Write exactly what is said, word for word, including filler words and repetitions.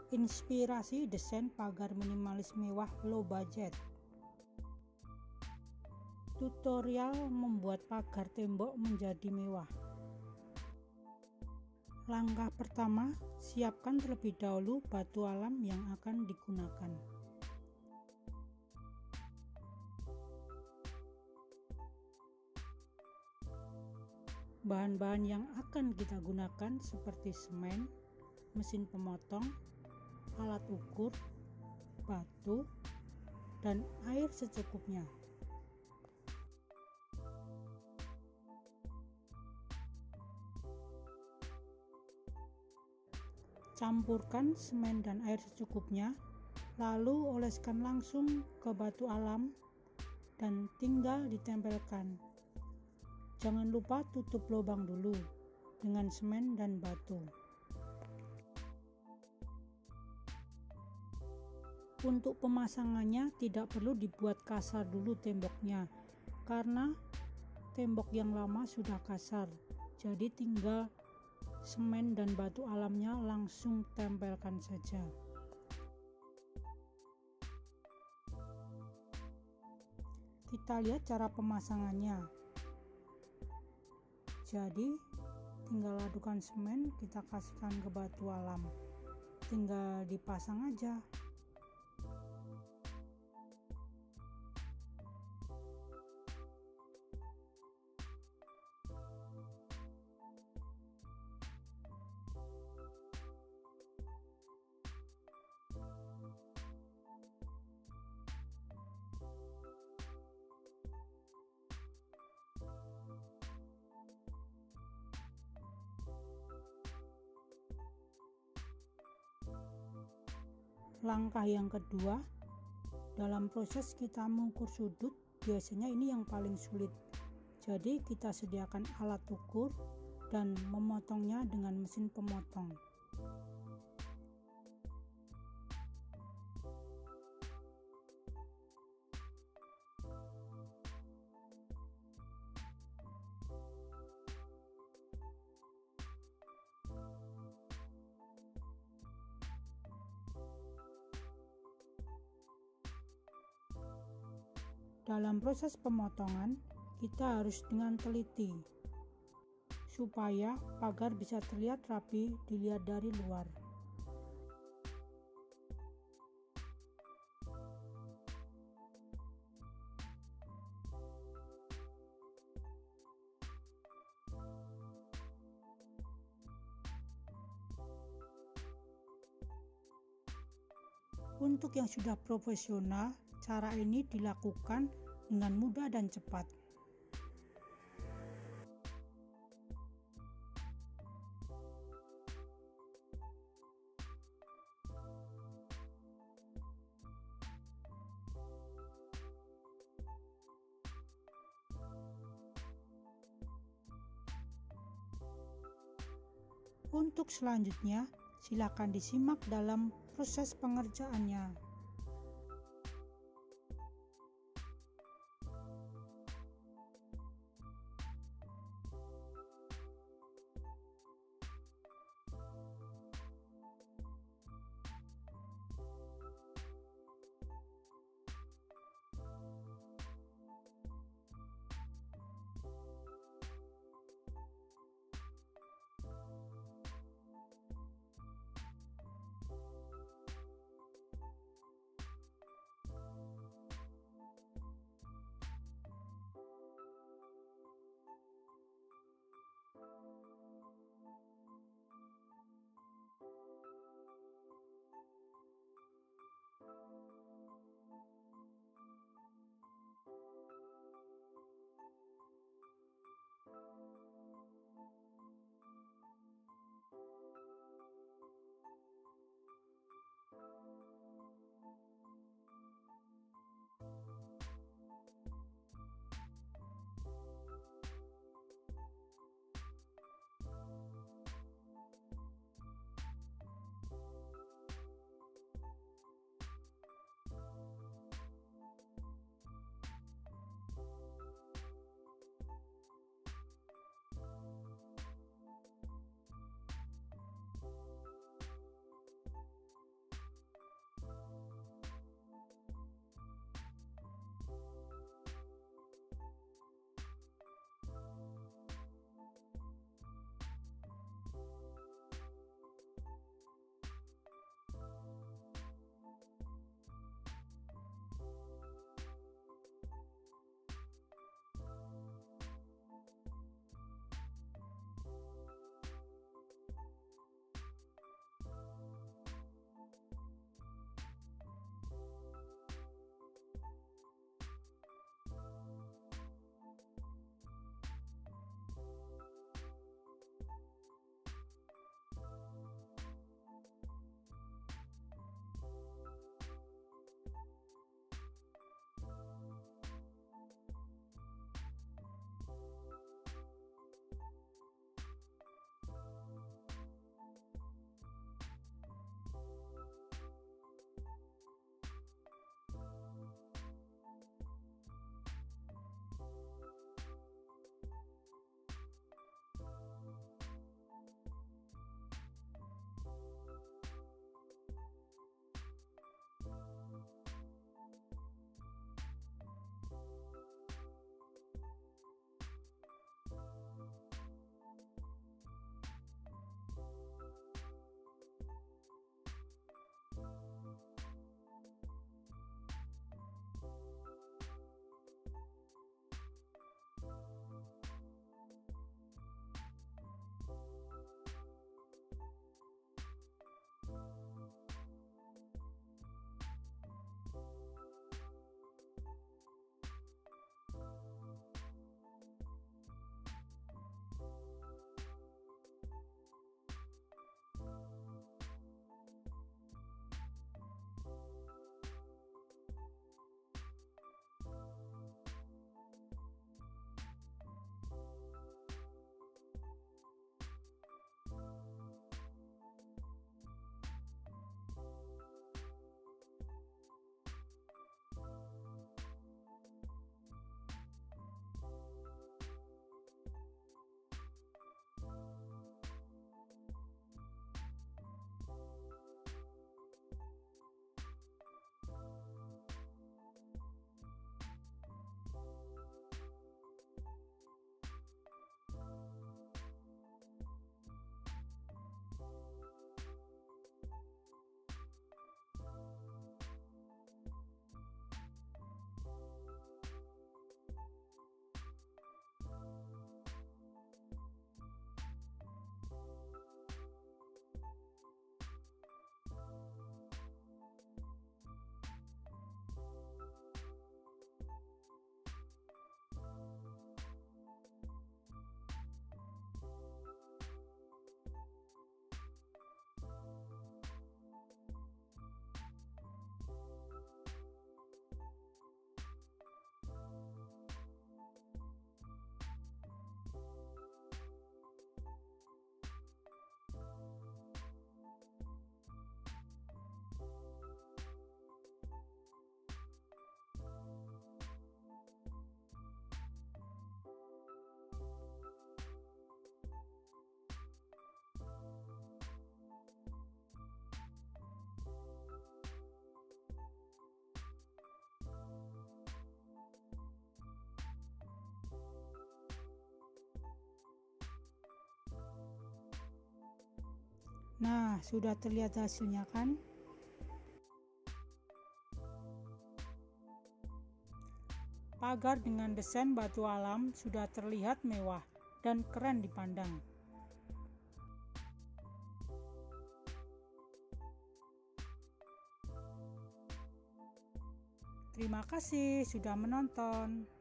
Inspirasi desain pagar minimalis mewah low budget. Tutorial membuat pagar tembok menjadi mewah. Langkah pertama, siapkan terlebih dahulu batu alam yang akan digunakan. Bahan-bahan yang akan kita gunakan seperti semen, mesin pemotong, alat ukur, batu, dan air secukupnya. Campurkan semen dan air secukupnya, lalu oleskan langsung ke batu alam dan tinggal ditempelkan. Jangan lupa tutup lubang dulu dengan semen dan batu. Untuk pemasangannya tidak perlu dibuat kasar dulu temboknya, karena tembok yang lama sudah kasar, jadi tinggal semen dan batu alamnya langsung tempelkan saja. Kita lihat cara pemasangannya. Jadi tinggal adukan semen, kita kasihkan ke batu alam, tinggal dipasang aja. Langkah yang kedua, dalam proses kita mengukur sudut, biasanya ini yang paling sulit. Jadi kita sediakan alat ukur dan memotongnya dengan mesin pemotong. Dalam proses pemotongan, kita harus dengan teliti supaya pagar bisa terlihat rapi dilihat dari luar. Untuk yang sudah profesional, cara ini dilakukan dengan mudah dan cepat. Untuk selanjutnya, silakan disimak dalam proses pengerjaannya. Nah, sudah terlihat hasilnya kan? Pagar dengan desain batu alam sudah terlihat mewah dan keren dipandang. Terima kasih sudah menonton.